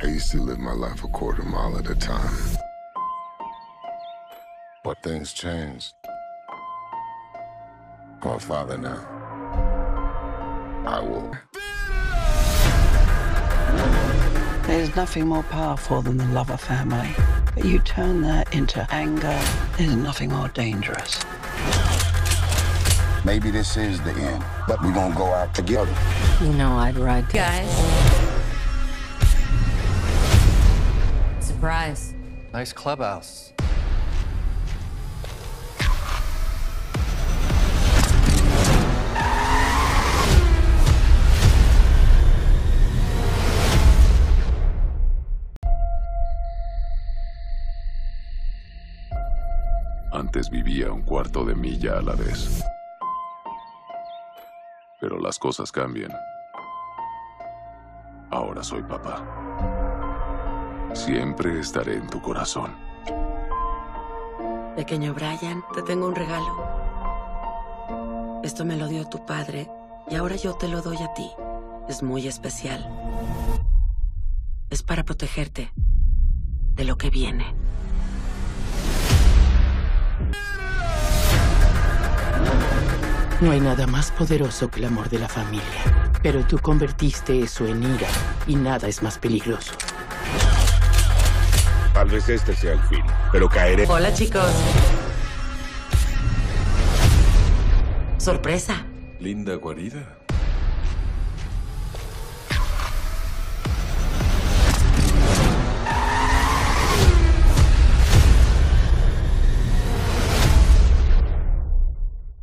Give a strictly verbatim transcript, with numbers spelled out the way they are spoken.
I used to live my life a quarter mile at a time. But things changed. I'm a father now. I will. There's nothing more powerful than the love of family. But you turn that into anger, there's nothing more dangerous. Maybe this is the end, but we're gonna go out together. You know I'd ride. Guys. Surprise. Nice clubhouse. Antes vivía un cuarto de milla a la vez. Pero las cosas cambian. Ahora soy papá. Siempre estaré en tu corazón. Pequeño Brian, te tengo un regalo. Esto me lo dio tu padre y ahora yo te lo doy a ti. Es muy especial. Es para protegerte de lo que viene. No hay nada más poderoso que el amor de la familia. Pero tú convertiste eso en ira y nada es más peligroso. Tal vez este sea el fin, pero caeré. Hola, chicos. Sorpresa. Linda guarida.